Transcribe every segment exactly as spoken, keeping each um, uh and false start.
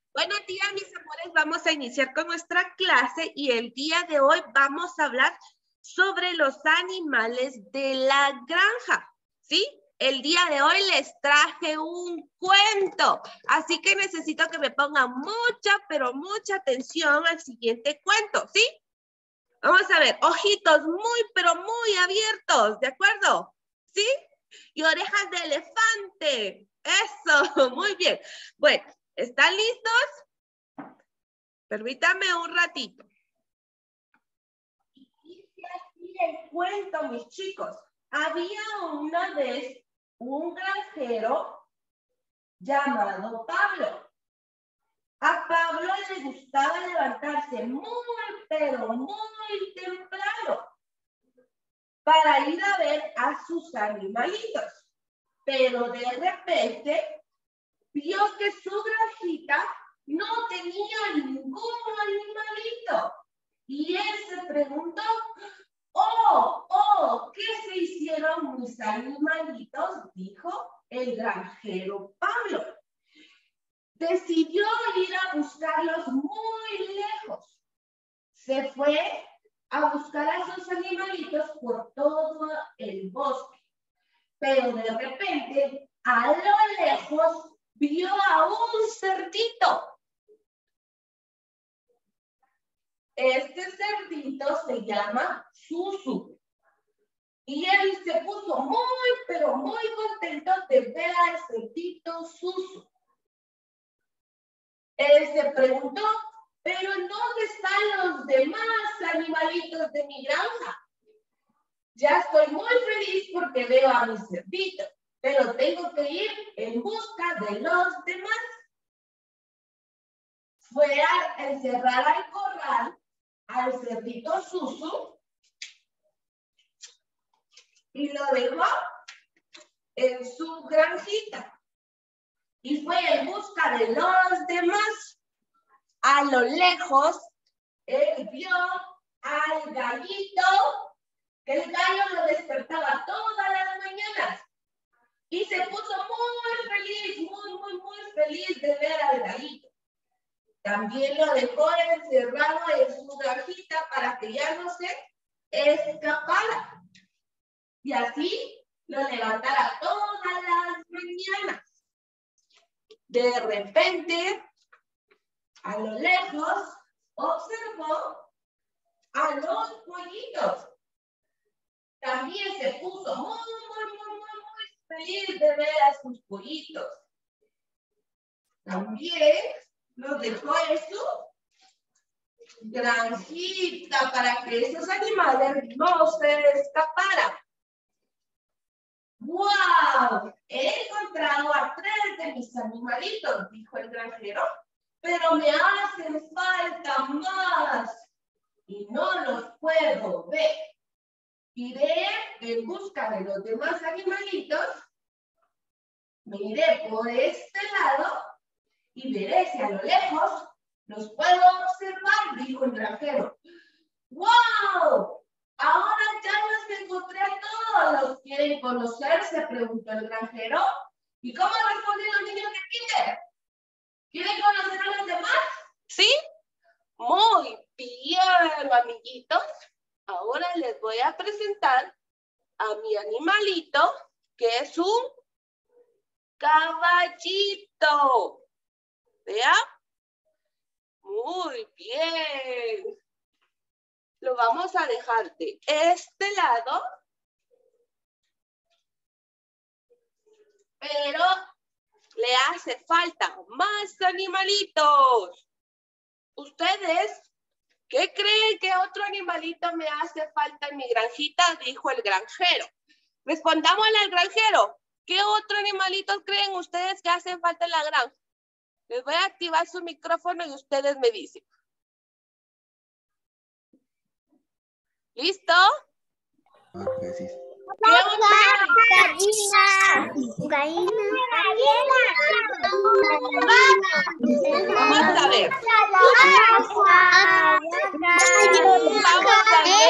Buenos días, mis amores. Vamos a iniciar con nuestra clase y el día de hoy vamos a hablar sobre los animales de la granja, ¿sí? El día de hoy les traje un cuento, así que necesito que me pongan mucha, pero mucha atención al siguiente cuento, ¿sí? Vamos a ver, ojitos muy, pero muy abiertos, ¿de acuerdo? ¿Sí? Y orejas de elefante. Eso, muy bien. Bueno, ¿están listos? Permítanme un ratito. Y así el cuento, mis chicos. Había una vez un granjero llamado Pablo. A Pablo le gustaba levantarse muy, pero muy temprano para ir a ver a sus animalitos. Pero de repente vio que su granjita no tenía ningún animalito. Y él se preguntó, oh, oh, ¿qué se hicieron mis animalitos? Dijo el granjero Pablo. Decidió ir a buscarlos muy lejos. Se fue a buscar a sus animalitos por todo el bosque. Pero de repente, a lo lejos, vio a un cerdito. Este cerdito se llama Susu. Y él se puso muy, pero muy contento de ver al cerdito Susu. Él se preguntó, ¿pero en dónde están los demás animalitos de mi granja? Ya estoy muy feliz porque veo a mi cerdito, pero tengo que ir en busca de los demás. Fue a encerrar al corral al cerdito Susu y lo dejó en su granjita. Y fue en busca de los demás. A lo lejos, él vio al gallito, que el gallo lo despertaba todas las mañanas. Y se puso muy feliz, muy, muy, muy feliz de ver al gallito. También lo dejó encerrado en su granjita para que ya no se escapara. Y así lo levantara todas las mañanas. De repente, a lo lejos, observó a los pollitos. También se puso muy, muy, muy, muy, muy feliz de ver a sus pollitos. También los dejó en su granjita para que esos animales no se escaparan. ¡Wow! He encontrado a tres de mis animalitos, dijo el granjero, pero me hacen falta más y no los puedo ver. Iré en busca de los demás animalitos, me iré por este lado y veré si a lo lejos los puedo observar, dijo el granjero. ¡Wow! Ahora ya los encontré a todos. ¿Los quieren conocer? Se preguntó el granjero. ¿Y cómo respondieron los niños de kinder? ¿Quieren conocer a los demás? ¿Sí? Muy bien, amiguitos. Ahora les voy a presentar a mi animalito, que es un caballito. ¿Vea? Muy bien. Lo vamos a dejar de este lado. Pero le hace falta más animalitos. ¿Ustedes qué creen que otro animalito me hace falta en mi granjita? Dijo el granjero. Respondámosle al granjero. ¿Qué otro animalito creen ustedes que hacen falta en la granja? Les voy a activar su micrófono y ustedes me dicen. ¿Listo? Okay, sí. ¿Qué otro Gallina. Gallina. Vamos a ver. Vamos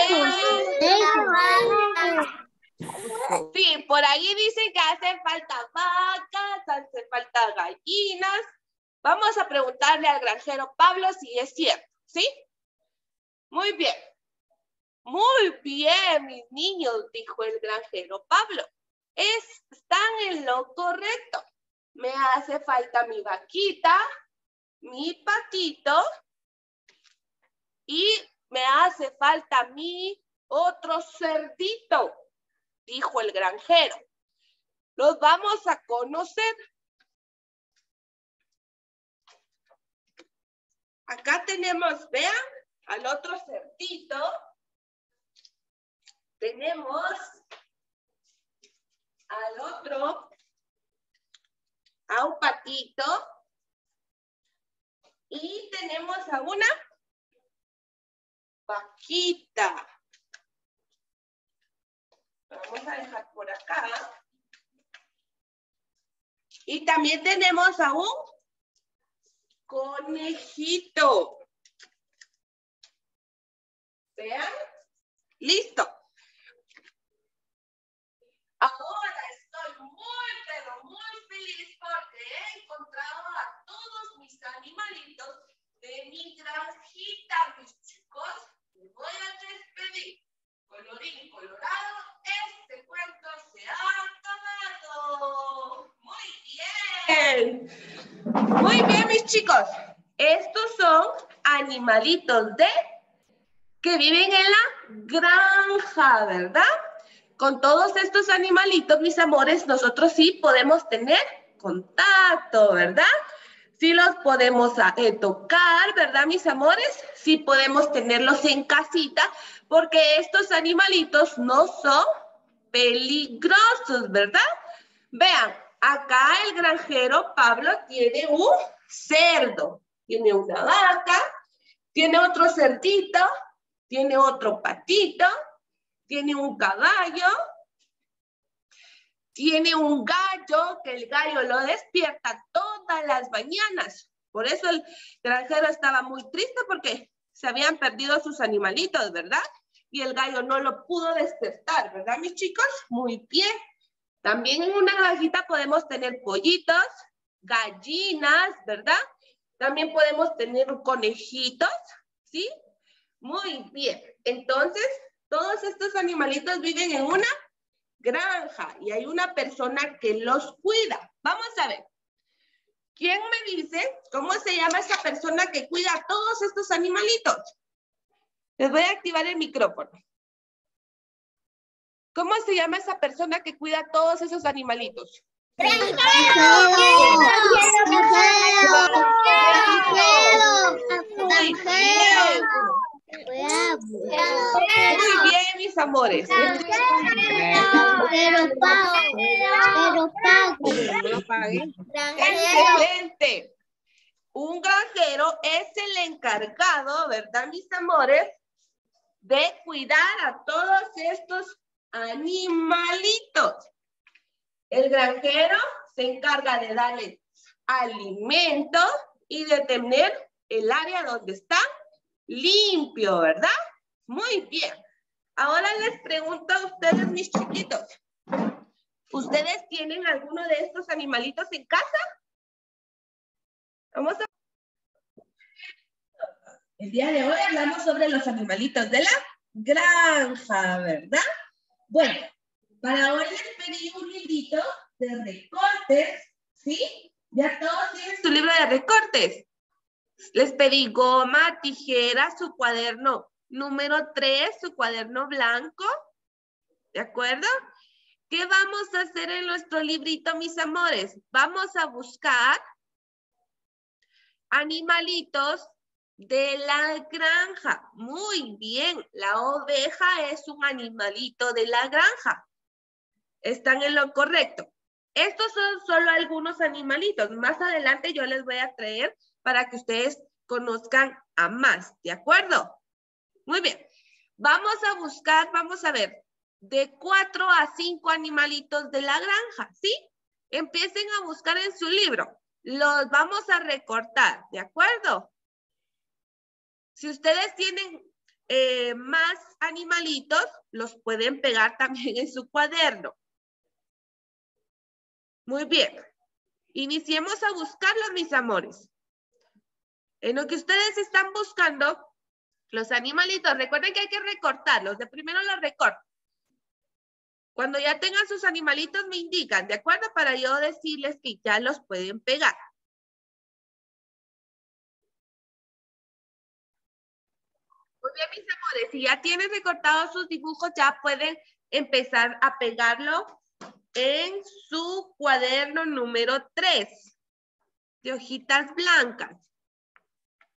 a ver. Sí, por ahí dicen que hacen falta vacas, hacen falta gallinas. Vamos a preguntarle al granjero Pablo si es cierto, ¿sí? Muy bien. Muy bien, mis niños, dijo el granjero Pablo. Es, están en lo correcto. Me hace falta mi vaquita, mi patito y me hace falta mi otro cerdito, dijo el granjero. Los vamos a conocer. Acá tenemos, vean, al otro cerdito. Tenemos al otro, a un patito. Y tenemos a una vaquita. Vamos a dejar por acá. Y también tenemos a un conejito. Vean. Listo. Ahora estoy muy, pero muy feliz porque he encontrado a todos mis animalitos de mi granjita, mis chicos. Me voy a despedir. Colorín colorado, este cuento se ha acabado. Muy bien. Muy bien, mis chicos. Estos son animalitos de que viven en la granja, ¿verdad? Con todos estos animalitos, mis amores, nosotros sí podemos tener contacto, ¿verdad? Sí los podemos eh, tocar, ¿verdad, mis amores? Sí podemos tenerlos en casita, porque estos animalitos no son peligrosos, ¿verdad? Vean, acá el granjero Pablo tiene un cerdo, tiene una vaca, tiene otro cerdito, tiene otro patito, tiene un caballo, tiene un gallo, que el gallo lo despierta todas las mañanas. Por eso el granjero estaba muy triste porque se habían perdido sus animalitos, ¿verdad? Y el gallo no lo pudo despertar, ¿verdad, mis chicos? Muy bien. También en una granjita podemos tener pollitos, gallinas, ¿verdad? También podemos tener conejitos, ¿sí? Muy bien. Entonces, todos estos animalitos viven en una granja y hay una persona que los cuida. Vamos a ver. ¿Quién me dice cómo se llama esa persona que cuida a todos estos animalitos? Les voy a activar el micrófono. ¿Cómo se llama esa persona que cuida a todos esos animalitos? ¡Granjero! Muy bien. Muy bien, mis amores. Pero pago. Pero pago. Excelente. Un granjero es el encargado, ¿verdad, mis amores? De cuidar a todos estos animalitos. El granjero se encarga de darle alimento y de tener el área donde están limpio, ¿verdad? Muy bien. Ahora les pregunto a ustedes, mis chiquitos. ¿Ustedes tienen alguno de estos animalitos en casa? Vamos a... El día de hoy hablamos sobre los animalitos de la granja, ¿verdad? Bueno, para hoy les pedí un librito de recortes, ¿sí? Ya todos tienen su libro de recortes. Les pedí goma, tijera, su cuaderno número tres, su cuaderno blanco. ¿De acuerdo? ¿Qué vamos a hacer en nuestro librito, mis amores? Vamos a buscar animalitos de la granja. Muy bien, la oveja es un animalito de la granja. Están en lo correcto. Estos son solo algunos animalitos. Más adelante yo les voy a traer para que ustedes conozcan a más, ¿de acuerdo? Muy bien. Vamos a buscar, vamos a ver, de cuatro a cinco animalitos de la granja, ¿sí? Empiecen a buscar en su libro. Los vamos a recortar, ¿de acuerdo? Si ustedes tienen eh, más animalitos, los pueden pegar también en su cuaderno. Muy bien. Iniciemos a buscarlos, mis amores. En lo que ustedes están buscando, los animalitos, recuerden que hay que recortarlos. De primero los recorto. Cuando ya tengan sus animalitos me indican, ¿de acuerdo? Para yo decirles que ya los pueden pegar. Muy bien, mis amores, si ya tienen recortados sus dibujos, ya pueden empezar a pegarlo en su cuaderno número tres de hojitas blancas.